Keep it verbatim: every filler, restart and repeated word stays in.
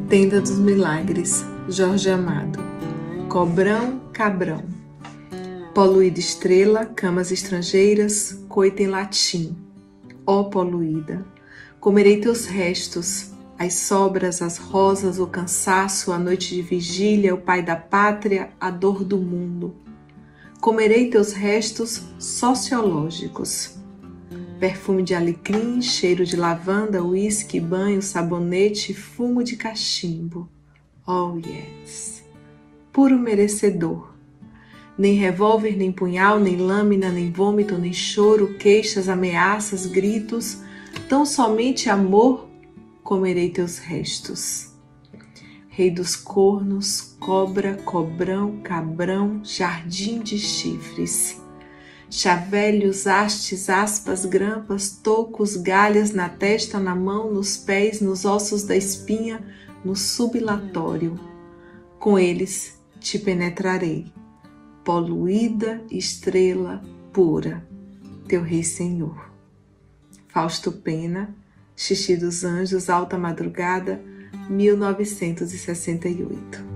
Tenda dos Milagres, Jorge Amado. Cobrão, cabrão. Poluída estrela, camas estrangeiras, coita em latim. Ó poluída, comerei teus restos, as sobras, as rosas, o cansaço, a noite de vigília, o pai da pátria, a dor do mundo. Comerei teus restos sociológicos. Perfume de alecrim, cheiro de lavanda, uísque, banho, sabonete, fumo de cachimbo. Oh yes! Puro merecedor. Nem revólver, nem punhal, nem lâmina, nem vômito, nem choro, queixas, ameaças, gritos, tão somente amor, comerei teus restos. Rei dos cornos, cobra, cobrão, cabrão, jardim de chifres. Chavelhos, hastes, aspas, grampas, tocos, galhas na testa, na mão, nos pés, nos ossos da espinha, no subilatório. Com eles te penetrarei, poluída estrela pura, teu Rei Senhor. Fausto Pena, Xixi dos Anjos, Alta Madrugada, mil novecentos e sessenta e oito.